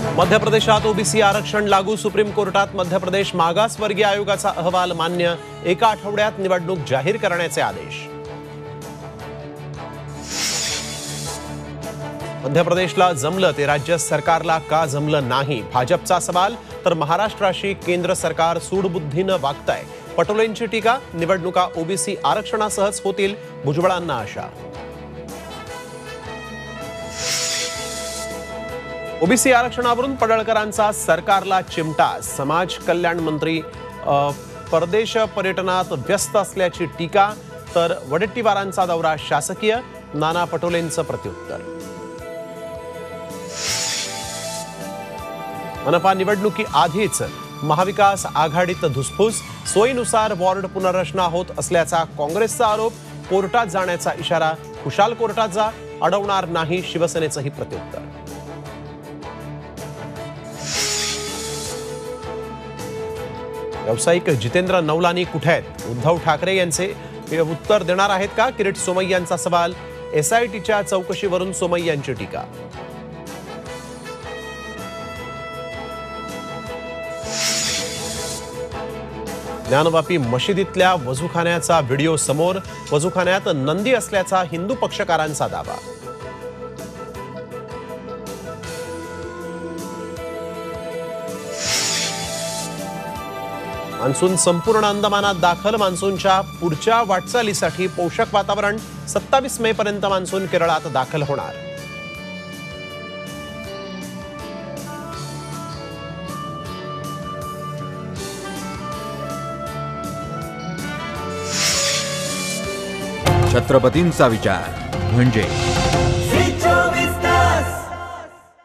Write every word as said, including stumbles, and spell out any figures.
मध्य प्रदेशात ओबीसी आरक्षण लागू, सुप्रीम कोर्टात मध्य प्रदेश मागासवर्गीय आयोगाचा अहवाल मान्य, एका आठवड्यात निवडणूक जाहीर करण्याचे आदेश। मध्य प्रदेशला जमलं ते राज्य सरकारला का जमलं नाही, भाजपचा सवाल, तर महाराष्ट्राशी केंद्र सरकार सूडबुद्धीनं वागतंय, पटोलेंची टीका। निवडणुका ओबीसी आरक्षणासहच होतील, भुजबळांना आशा। ओबीसी आरक्षणावरून पडळकरांचा सरकारला चिमटा, समाज कल्याण मंत्री परदेश पर्यटनात व्यस्त असल्याची टीका, तर वडेट्टीवारांचा दौरा शासकीय, नाना पटोलेंचं प्रत्युत्तर। मनपा निवडणुकी आधीच महाविकास आघाडीत धुसफूस, सोयीनुसार वॉर्ड पुनर्रचना होत असल्याचा काँग्रेसचा आरोप, कोर्टात जाण्याचा इशारा, खुशाल कोर्टात जा, अडवणार नाही शिवसेनेचंही प्रत्युत्तर। व्यावसायिक जितेंद्र नवलानी कुठे आहेत? उद्धव ठाकरे यांचे उत्तर देणार आहेत का? किरीट सोमय्यांचा सवाल, एसआयटीच्या चौकशीवरून सोमय्यांची टीका। ज्ञानवापी मशिदीतल्या वजूखान्याचा व्हिडिओ समोर, वजूखान्यात नंदी असल्याचा हिंदू पक्षकारांचा दावा। मान्सून संपूर्ण अंदमानात दाखल, मान्सूनच्या पुढच्या वाटचालीसाठी पोषक वातावरण, सत्तावीस मे पर्यंत मान्सून केरळात दाखल होणार। छत्रपतींचा विचार म्हणजे